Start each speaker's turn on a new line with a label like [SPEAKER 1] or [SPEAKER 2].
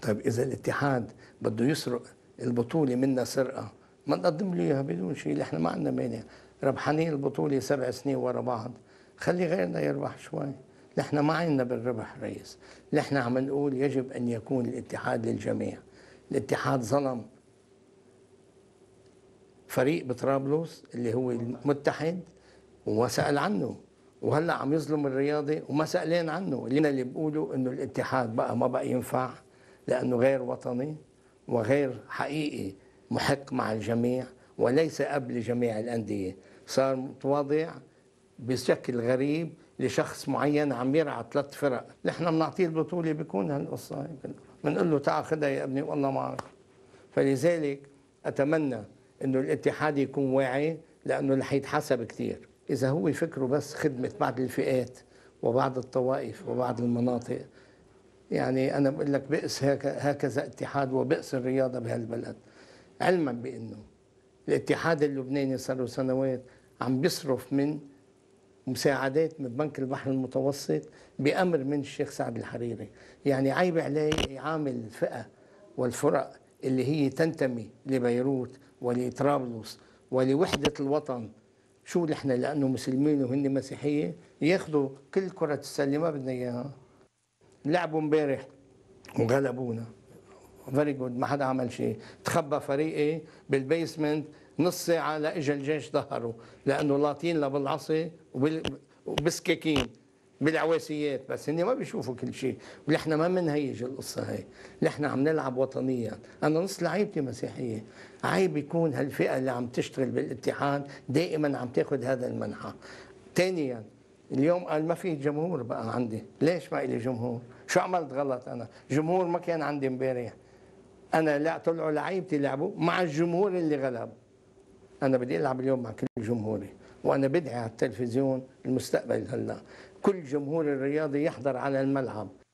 [SPEAKER 1] طيب إذا الاتحاد بده يسرق البطولة منا سرقة، ما نقدم له إياها بدون شيء، نحن ما عندنا مانع. ربحانين البطولة 7 سنين ورا بعض، خلي غيرنا يربح شوي. نحن ما عندنا بالربح رئيس، نحن عم نقول يجب أن يكون الاتحاد للجميع. الاتحاد ظلم فريق بطرابلس اللي هو المتحد وما سأل عنه، وهلا عم يظلم الرياضي وما سألين عنه. اللي بيقولوا انه الاتحاد بقى ما بقى ينفع لانه غير وطني وغير حقيقي محق مع الجميع وليس اب لجميع الانديه، صار متواضع بشكل غريب لشخص معين عم يرعى 3 فرق. نحن بنعطيه البطوله بيكون هالقصه هيك، بنقول له تعال خذها يا ابني والله معك. فلذلك اتمنى انه الاتحاد يكون واعي لانه رح يتحاسب كثير. اذا هو فكره بس خدمه بعض الفئات وبعض الطوائف وبعض المناطق، يعني انا بقول لك بئس هكذا اتحاد وبئس الرياضه بهالبلد. علما بانه الاتحاد اللبناني صار له سنوات عم بيصرف من مساعدات من بنك البحر المتوسط بأمر من الشيخ سعد الحريري. يعني عيب عليه يعامل الفئة والفرق اللي هي تنتمي لبيروت ولطرابلس ولوحدة الوطن، شو نحن لأنه مسلمين وهن مسيحية ياخذوا كل كرة السلة ما بدنا إياها. لعبوا امبارح وغلبونا فيري جود، ما حدا عمل شيء. تخبى فريقي بالبيسمنت نص ساعة لإجا الجيش ظهروا لأنه لاطين لا بالعصي وبالسكاكين بالعواسيات، بس هن ما بيشوفوا كل شيء. ونحن ما بنهيج القصة هي، نحن عم نلعب وطنيا. أنا نص لعيبتي مسيحية، عيب يكون هالفئة اللي عم تشتغل بالاتحاد دائما عم تاخذ هذا المنحى. ثانيا اليوم قال ما في جمهور بقى عندي، ليش ما إلي جمهور؟ شو عملت غلط أنا؟ جمهور ما كان عندي امبارح. أنا لا طلعوا لعيبتي لعبوا مع الجمهور اللي غلب. أنا بدي ألعب اليوم مع كل جمهوري، وأنا بدعي على التلفزيون المستقبل هلا كل جمهور الرياضي يحضر على الملعب.